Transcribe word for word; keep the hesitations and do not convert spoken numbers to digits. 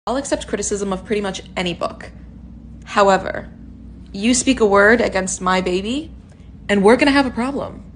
I'll accept criticism of pretty much any book. However, you speak a word against my baby, and we're gonna have a problem.